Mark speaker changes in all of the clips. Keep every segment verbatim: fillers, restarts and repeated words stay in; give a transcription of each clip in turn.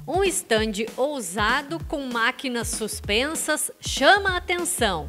Speaker 1: Um estande ousado com máquinas suspensas chama a atenção.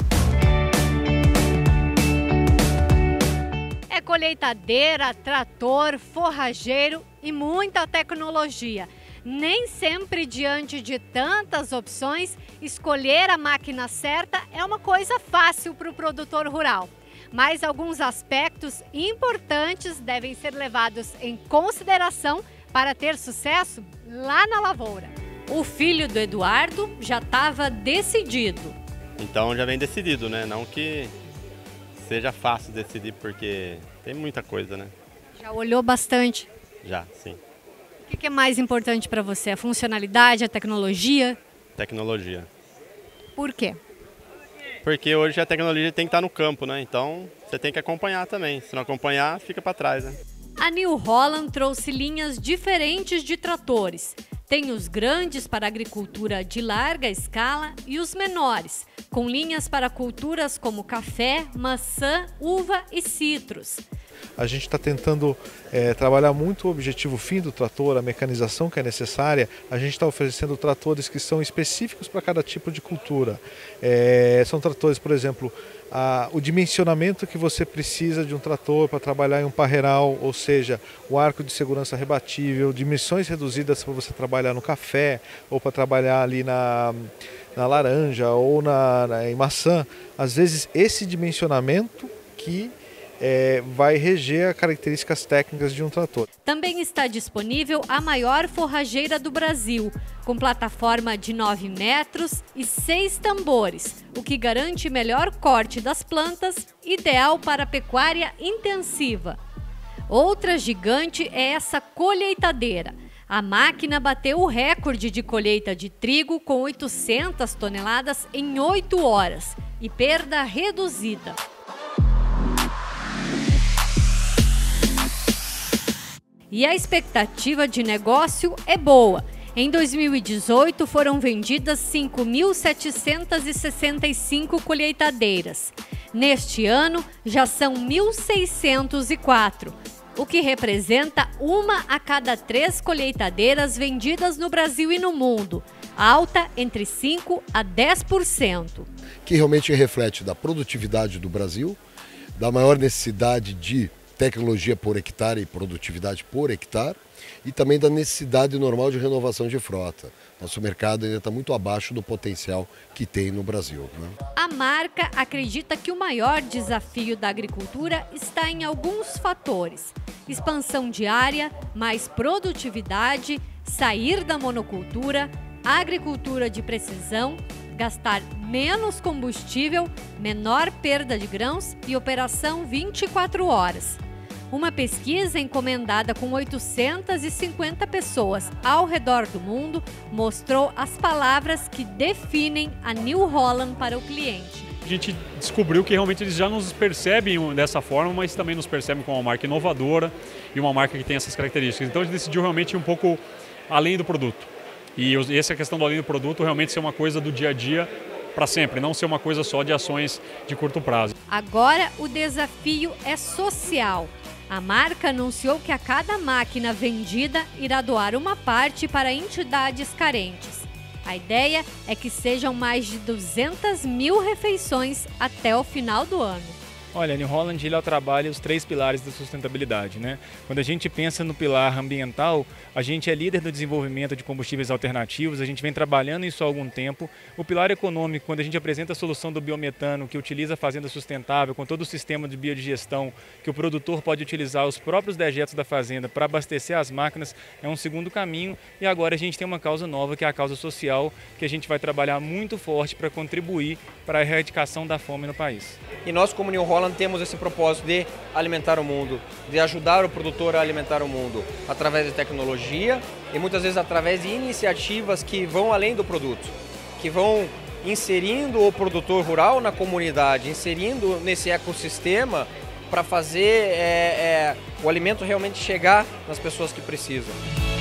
Speaker 1: É colheitadeira, trator, forrageiro e muita tecnologia. Nem sempre, diante de tantas opções, escolher a máquina certa é uma coisa fácil para o produtor rural. Mas alguns aspectos importantes devem ser levados em consideração para ter sucesso lá na lavoura. O filho do Eduardo já estava decidido.
Speaker 2: Então já vem decidido, né? Não que seja fácil decidir, porque tem muita coisa, né?
Speaker 1: Já olhou bastante?
Speaker 2: Já, sim.
Speaker 1: O que é mais importante para você? A funcionalidade, a tecnologia?
Speaker 2: Tecnologia.
Speaker 1: Por quê?
Speaker 2: Porque hoje a tecnologia tem que estar no campo, né? Então você tem que acompanhar também. Se não acompanhar, fica para trás, né?
Speaker 1: A New Holland trouxe linhas diferentes de tratores. Tem os grandes para agricultura de larga escala e os menores, com linhas para culturas como café, maçã, uva e citros.
Speaker 3: A gente está tentando é, trabalhar muito o objetivo fim do trator, a mecanização que é necessária. A gente está oferecendo tratores que são específicos para cada tipo de cultura. É, são tratores, por exemplo, a, o dimensionamento que você precisa de um trator para trabalhar em um parreiral, ou seja, o arco de segurança rebatível, dimensões reduzidas para você trabalhar no café ou para trabalhar ali na, na laranja ou na, na, em maçã. Às vezes esse dimensionamento que É, vai reger as características técnicas de um trator.
Speaker 1: Também está disponível a maior forrageira do Brasil, com plataforma de nove metros e seis tambores, o que garante melhor corte das plantas, ideal para a pecuária intensiva. Outra gigante é essa colheitadeira. A máquina bateu o recorde de colheita de trigo com oitocentas toneladas em oito horas e perda reduzida. E a expectativa de negócio é boa. Em dois mil e dezoito foram vendidas cinco mil setecentas e sessenta e cinco colheitadeiras. Neste ano já são mil seiscentos e quatro, o que representa uma a cada três colheitadeiras vendidas no Brasil e no mundo, alta entre cinco a dez por cento.
Speaker 4: Que realmente reflete da produtividade do Brasil, da maior necessidade de tecnologia por hectare e produtividade por hectare e também da necessidade normal de renovação de frota. Nosso mercado ainda está muito abaixo do potencial que tem no Brasil, né?
Speaker 1: A marca acredita que o maior desafio da agricultura está em alguns fatores: expansão de área, mais produtividade, sair da monocultura, agricultura de precisão, gastar menos combustível, menor perda de grãos e operação vinte e quatro horas. Uma pesquisa encomendada com oitocentas e cinquenta pessoas ao redor do mundo mostrou as palavras que definem a New Holland para o cliente.
Speaker 5: A gente descobriu que realmente eles já nos percebem dessa forma, mas também nos percebem como uma marca inovadora e uma marca que tem essas características. Então a gente decidiu realmente ir um pouco além do produto. E essa questão do além do produto realmente ser uma coisa do dia a dia para sempre, não ser uma coisa só de ações de curto prazo.
Speaker 1: Agora o desafio é social. A marca anunciou que a cada máquina vendida irá doar uma parte para entidades carentes. A ideia é que sejam mais de duzentas mil refeições até o final do ano.
Speaker 6: Olha, a New Holland ela trabalha os três pilares da sustentabilidade, né? Quando a gente pensa no pilar ambiental, a gente é líder do desenvolvimento de combustíveis alternativos, a gente vem trabalhando isso há algum tempo. O pilar econômico, quando a gente apresenta a solução do biometano, que utiliza a fazenda sustentável, com todo o sistema de biodigestão, que o produtor pode utilizar os próprios dejetos da fazenda para abastecer as máquinas, é um segundo caminho. E agora a gente tem uma causa nova, que é a causa social, que a gente vai trabalhar muito forte para contribuir para a erradicação da fome no país.
Speaker 7: E nós, como New Holland, temos esse propósito de alimentar o mundo, de ajudar o produtor a alimentar o mundo através de tecnologia e muitas vezes através de iniciativas que vão além do produto, que vão inserindo o produtor rural na comunidade, inserindo nesse ecossistema para fazer é, é, o alimento realmente chegar nas pessoas que precisam.